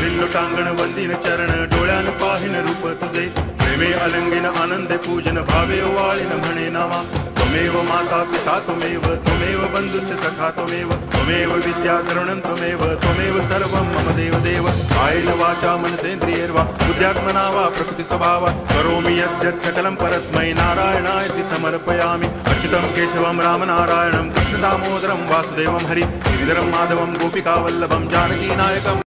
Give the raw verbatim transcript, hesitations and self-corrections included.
चालिल्लो टांगण वंदिन चरण डोळ्यान पाहिन रूप तुझे प्रेमे अलंगिन आनंदे पूजन भावे वाळीन म्हणे नावा त्वमेव माता पिता त्वमेव त्वमेव बंधुश्च सखा त्वमेव त्वमेव विद्या करुणं त्वमेव त्वमेव सर्वं मम देव देव कायेन वाचा मनसेन्द्रियैर्वा बुद्ध्यात्मना वा प्रकृति स्वभावात् करोमि यद्यत् सकलं परस्मै नारायणायति समर्पयामि अच्युतं केशवं रामनारायणं कृष्णदामोदरं वासुदेवं हरि श्रीधरं माधवं गोपिकावल्लभं जानकीनायकम्